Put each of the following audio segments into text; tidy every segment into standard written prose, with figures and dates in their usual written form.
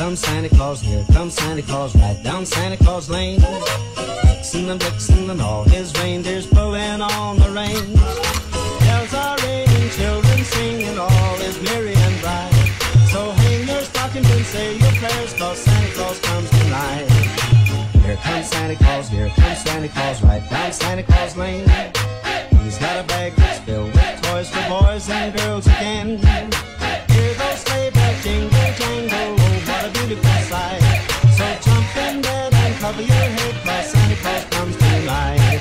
comes Santa Claus, here comes Santa Claus, right down Santa Claus Lane. Vixen and all his reindeers pulling on the reins. Bells are ringing, children singing, all is merry and bright. So hang your stockings and say your prayers, 'cause Santa Claus comes tonight. Here comes Santa Claus, here comes Santa Claus, right down Santa Claus Lane. He's got a bag that's filled with toys for boys and girls again. Hear those sleigh bells jingle, jangle, oh, what a beautiful sight. So jump in bed and cover your head, 'cause Santa Claus comes tonight.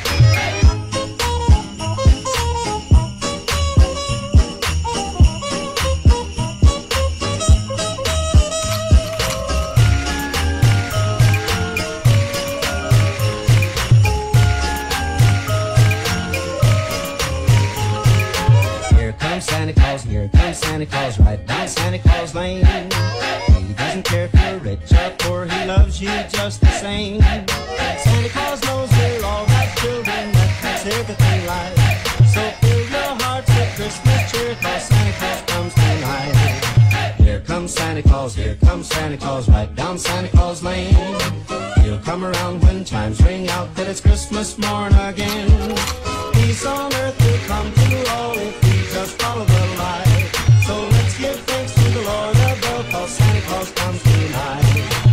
Santa Claus, here comes Santa Claus, right down Santa Claus Lane. He doesn't care if you're rich or poor, he loves you just the same. Santa Claus knows we're all right children, that makes everything right. So fill your hearts with Christmas cheer, 'cause Santa Claus comes tonight. Here comes Santa Claus, here comes Santa Claus, right down Santa Claus Lane. He'll come around when chimes ring out that it's Christmas morn again. Peace on earth will come to all if we just follow the light. So let's give thanks to the Lord above, 'cause Santa Claus comes tonight.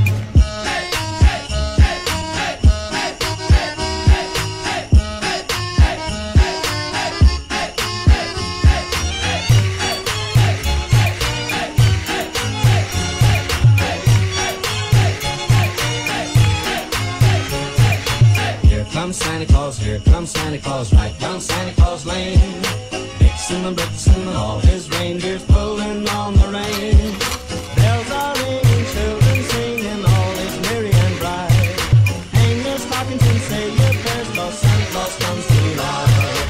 Here comes Santa Claus, here comes Santa Claus, right down Santa Claus Lane. Vixen and all his reindeers pulling on the rein. Bells are ringing, children singing, all is merry and bright. Hang your stockings and say your prayers, 'cause Santa Claus comes tonight.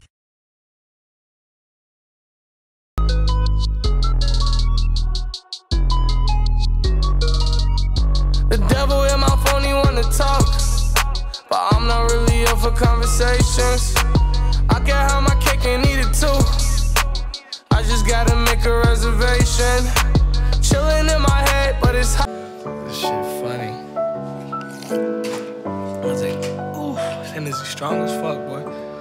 The devil in my phone, he wanna talk, but I'm not really up for conversations. I can have my cake and eat it too. I just gotta make a reservation. Chillin' in my head, but it's hot. This shit funny. I was like, ooh, this energy strong as fuck, boy.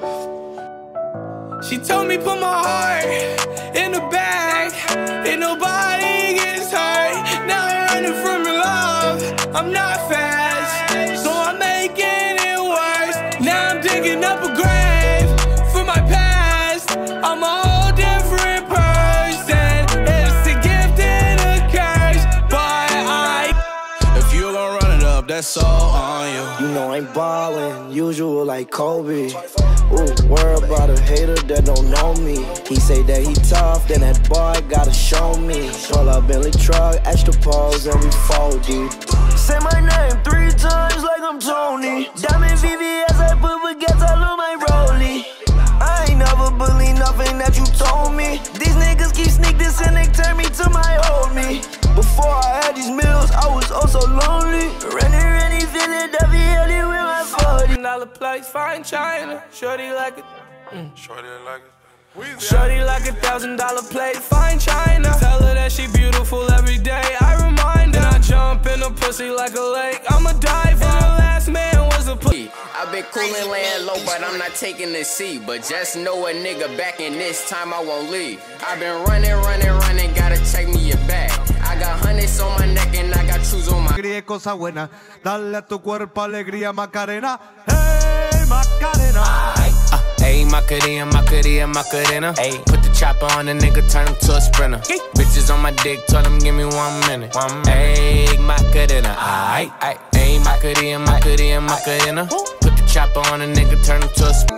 She told me put my heart in the bag, and nobody gets hurt. Now I'm running from your love. I'm not fast, so I'm making it worse. Now I'm digging up a grave for my past. I'm a whole different person. It's a gift and a curse, but if you gon' run it up, that's all on you. You know I'm ballin', usual like Kobe. Ooh, worry about a hater that don't know me. He say that he tough, then that boy gotta show me. Pull up Bentley truck, extra pose, and we fold deep. Say my name 3 times like I'm Tony. Diamond VVS, I put baguettes all on my rollie. I ain't never believe nothing that you told me. These niggas keep sneak this and they turn me to my old me. Before I had these meals, I was oh so lonely. Renny, feeling Debbie with my 40. $1 place, fine China. Shorty like it. Shorty like it. Shorty like $1,000 plate, fine China. Tell her that she beautiful every day. I remind her. I jump in the pussy like a lake. I'm a diver. And the last man was a pussy. I've been coolin' laying low, but I'm not taking the seat. But just know a nigga back in this time I won't leave. I've been running, gotta check me your back. I got hundreds on my neck and I got shoes on my. Cosa buena, dale a tu cuerpo alegría Macarena. Hey Macarena. Ayy, Macarena. Ayy, put the chopper on the nigga, turn him to a sprinter. Bitches on my dick, tell them give me 1 minute. Ayy, Macarena. Ayy, Macarena. Put the chopper on the nigga, turn him to a sprinter.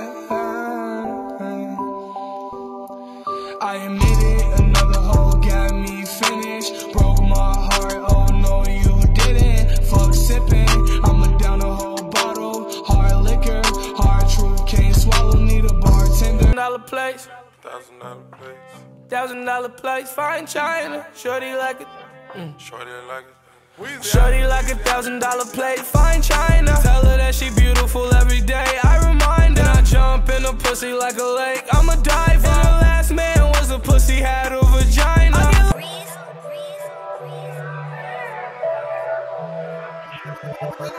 I admit it, another hoe got me finished. Broke my heart, oh no you didn't. Fuck sipping, I'ma down a whole bottle. Hard liquor, hard truth, can't swallow, need a bartender. $1 place, $1,000 place. $1,000 place, fine China. Shorty like it. Shorty like it. Shorty like $1,000 plate, fine China. Tell her that she beautiful every day. I remind her. And I jump in the pussy like a lake. I'm a diver. And the last man was a pussy, had a vagina.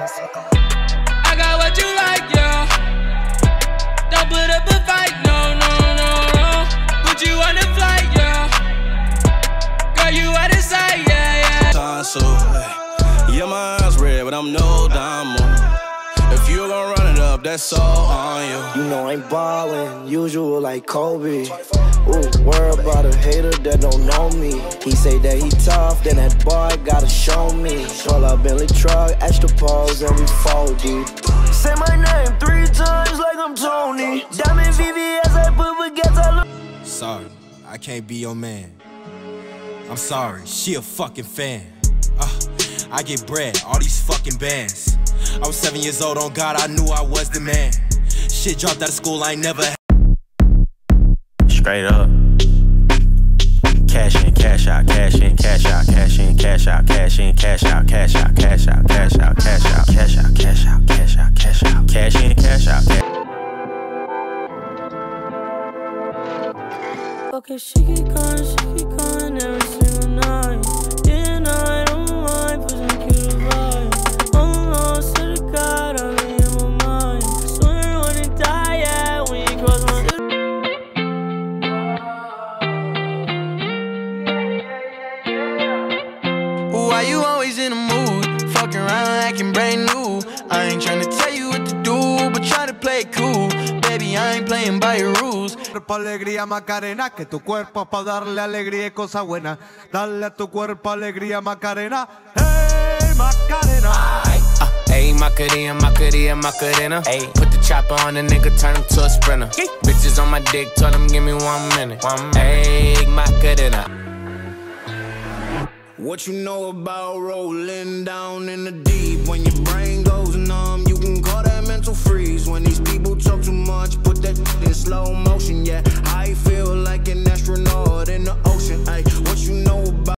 I got what you like, yeah. Don't put up a fight, no, no, no, no. Put you on the flight, yeah. Girl, you out of sight, yeah, yeah. So, yeah, my eyes red, but I'm no diamond. If you gon' run it up, that's all on you. You know I ain't ballin', usual like Kobe. Ooh, worry about a hater that don't know me. He say that he tough, then that boy gotta show me. Roll up Bentley truck, extra pose, and we fold deep. Say my name 3 times like I'm Tony. Diamond VVS, I put baguettes. Sorry, I can't be your man. I'm sorry, she a fucking fan. I get bread, all these fucking bands. I was 7 years old, on God, I knew I was the man. Shit dropped out of school, I ain't never had. Straight up. Cash in, cash out, cash in, cash out, cash in, cash out, cash in, cash out, cash out, cash out, cash out, cash out, cash out, cash out, cash out, cash out, cash in, cash out. Okay, she keep calling every single night. Yeah, I don't mind pushing cute vibe. I'm lost to the God, I'm in my mind. Swear I wouldn't die, yeah, when you cross my. Why you always in the mood? Fucking around acting brand new. I ain't tryna tell you what to do, but try to play it cool. Baby, I ain't playing by your rules. Cuerpo, alegría, Macarena, que tu cuerpo es pa' darle alegría y cosa buena. Dale a tu cuerpo alegría, Macarena. Hey, Macarena. Ayy, Macarena, Macarena, Macarena. Ayy, put the chopper on the nigga, turn him to a sprinter. Bitches on my dick, told him give me 1 minute. Ayy, Macarena. What you know about rolling down in the deep? When your brain goes numb, you can call that mental freeze. When these people talk too much, put that in slow motion, yeah.